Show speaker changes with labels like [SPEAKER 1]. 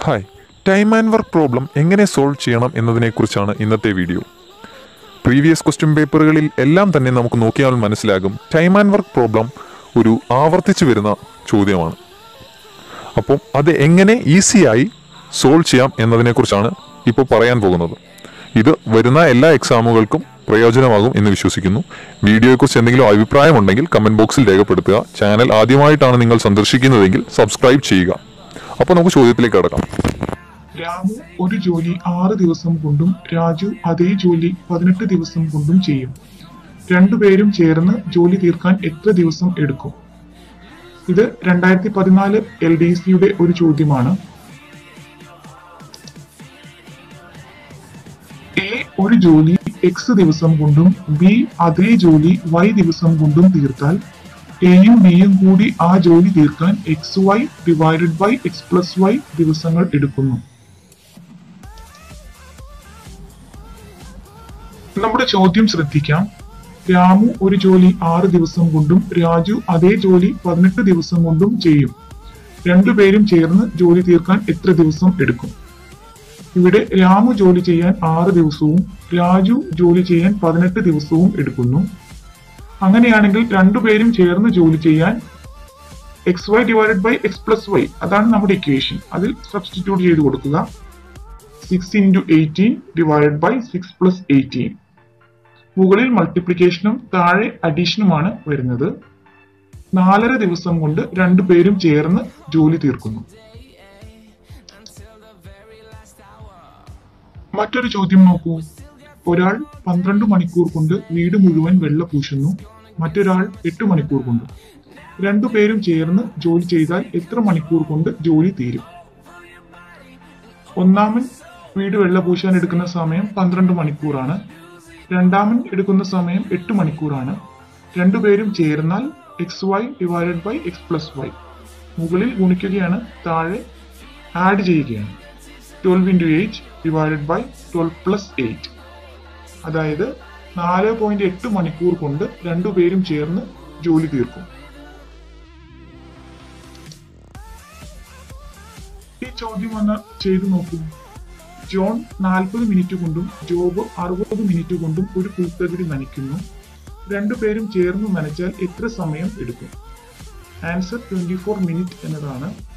[SPEAKER 1] Hi, time and work problem എങ്ങനെ solve ചെയ്യണം എന്നതിനെക്കുറിച്ചാണ് ഇന്നത്തെ വീഡിയോ. പ്രീവിയസ് ക്വസ്റ്റ്യൻ പേപ്പറുകളിൽ എല്ലാം തന്നെ നമുക്ക് നോക്കിയാൽ മനസ്സിലാകും ടൈം ആൻഡ് വർക്ക് പ്രോബ്ലം ഒരു ആവർത്തിച്ചു വരുന്ന ചോദ്യമാണ്. അപ്പം അത് എങ്ങനെ ഈസിയായി സോൾവ് ചെയ്യാം എന്നതിനെക്കുറിച്ചാണ് ഇപ്പോൾ പറയാൻ പോകുന്നത്. ഇത് വരുന്ന എല്ലാ എക്സാമുകൾക്കും പ്രയോജനമാകും എന്ന് വിശ്വസിക്കുന്നു. വീഡിയോയെക്കുറിച്ച് എന്തെങ്കിലും അഭിപ്രായമുണ്ടെങ്കിൽ കമൻറ്റ് ബോക്സിൽ രേഖപ്പെടുത്തുക. ചാനൽ ആദ്യമായിട്ടാണ് നിങ്ങൾ സന്ദർശിക്കുന്നതെങ്കിൽ സബ്സ്ക്രൈബ് ചെയ്യുക. അപ്പോൾ നമുക്ക് ചോദ്യത്തിലേക്ക് കടക്കാം.
[SPEAKER 2] രാമു ഒരു ജോലി 6 ദിവസം കൊണ്ടും രാജു അതേ ജോലി 18 ദിവസം കൊണ്ടും ചെയ്യും. രണ്ടുപേരും ചേർന്ന് ജോലി തീർക്കാൻ എത്ര ദിവസം എടുക്കും? ഇത് 2014 LDCയുടെ ഒരു ചോദ്യമാണ്. എ ഒരു ജോലി X ദിവസം കൊണ്ടും ബി അതേ ജോലി Y ദിവസം കൊണ്ടും തീർത്താൽ എയും ബിയും കൂടി ആ ജോലി തീർക്കാൻ XY ഡിവൈഡഡ് ബൈ X+Y ദിവസങ്ങൾ എടുക്കുന്നു. നമ്മുടെ ചോദ്യം ശ്രദ്ധിക്കാം. രാമു ഒരു ജോലി 6 ദിവസം കൊണ്ടും രാജു അതേ ജോലി 18 ദിവസം കൊണ്ടും ചെയ്യും. രണ്ടുപേരും ചേർന്ന് ജോലി തീർക്കാൻ എത്ര ദിവസം എടുക്കും? ഇവിടെ രാമു ജോലി ചെയ്യാൻ 6 ദിവസവും രാജു ജോലി ചെയ്യാൻ 18 ദിവസവും എടുക്കുന്നു. അങ്ങനെയാണെങ്കിൽ രണ്ടുപേരും ചേർന്ന് ജോലി ചെയ്യാൻ XY ഡിവൈഡഡ് ബൈ X+Y, അതാണ് നമ്മുടെ ഇക്വേഷൻ. അതിൽ സബ്സ്റ്റിറ്റ്യൂട്ട് ചെയ്ത് കൊടുക്കുക. 6 × 18 ഡിവൈഡഡ് ബൈ 6 + 18. മുകളിൽ മൾട്ടിപ്ലിക്കേഷനും താഴെ അഡീഷനുമാണ് വരുന്നത്. 4.5 ദിവസം കൊണ്ട് രണ്ടുപേരും ചേർന്ന് ജോലി തീർക്കുന്നു. മറ്റൊരു ചോദ്യം നോക്കൂ. ഒരാൾ 12 മണിക്കൂർ കൊണ്ട് വീട് മുഴുവൻ വെള്ള പൂശുന്നു, മറ്റൊരാൾ 8 മണിക്കൂർ കൊണ്ട്. രണ്ടുപേരും ചേർന്ന് ജോലി ചെയ്താൽ എത്ര മണിക്കൂർ കൊണ്ട് ജോലി തീരും? ഒന്നാമൻ വീട് വെള്ള പൂശാൻ എടുക്കുന്ന സമയം 12 മണിക്കൂറാണ്. രണ്ടാമൻ എടുക്കുന്ന സമയം 8 മണിക്കൂറാണ്. രണ്ടുപേരും ചേർന്നാൽ XY ഡിവൈഡഡ് ബൈ X+Y. മുകളിൽ ഗുണിക്കുകയാണ്, താഴെ ആഡ് ചെയ്യുകയാണ്. 12 × 8 ഡിവൈഡഡ് ബൈ 12 + 8. അതായത് 4.8 മണിക്കൂർ കൊണ്ട് രണ്ടുപേരും ചേർന്ന് ജോലി തീർക്കും. ഈ ചോദ്യം ഒന്ന് ചെയ്തു നോക്കൂ. ജോൺ 40 മിനിറ്റ് കൊണ്ടും ജോബ് 60 മിനിറ്റ് കൊണ്ടും ഒരു പുൽത്തകിടി നനയ്ക്കുന്നു. രണ്ടുപേരും ചേർന്ന് നനച്ചാൽ എത്ര സമയം എടുക്കും? ആൻസർ 24 മിനിറ്റ് എന്നതാണ്.